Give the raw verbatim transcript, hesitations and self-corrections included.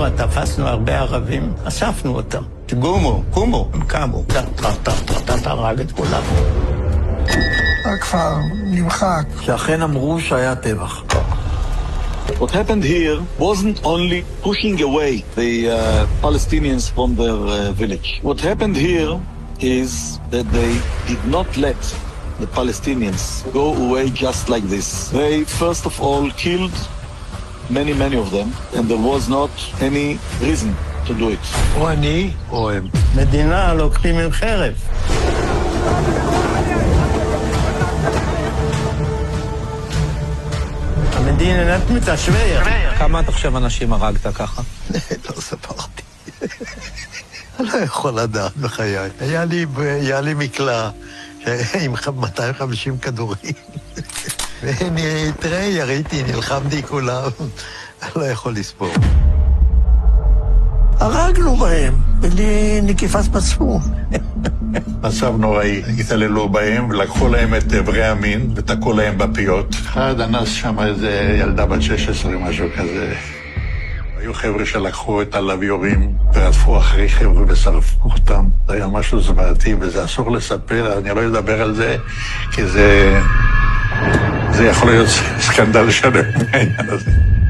תפסנו הרבה ערבים, אספנו אותם. תגומו, קומו, הם קמו. אתה הרג את כולם. הכפר נמחק. שאכן אמרו שהיה טבח. What happened here wasn't only pushing away the uh, Palestinians from their uh, village. What happened here is that they did not let the Palestinians go away just like this. They first of all killed many, many of them, and there was not any reason to do it. או אני או הם. מדינה לוקחים עם חרב. המדינה נת מתשווה. כמה אתה חושב אנשים הרגת ככה? לא ספרתי. אני לא יכול לדעת בחיי. היה לי, היה לי מקלע עם מאתיים וחמישים כדורים. ואני, תראה, יריתי, נלחמתי כולם. אני לא יכול לספור. הרגנו בהם, בלי נקיפת מצפון. מצב נוראי, התעללו בהם, לקחו להם את איברי המין ותקעו להם בפיות. אחד אנס שם איזה ילדה בת שש עשרה, משהו כזה. היו חבר'ה שלקחו את הלוויורים ורדפו אחרי חבר'ה ושרפו אותם. זה היה משהו זוועתי וזה אסור לספר, אני לא אדבר על זה, כי זה, זה יכול להיות סקנדל שלם מהעניין הזה.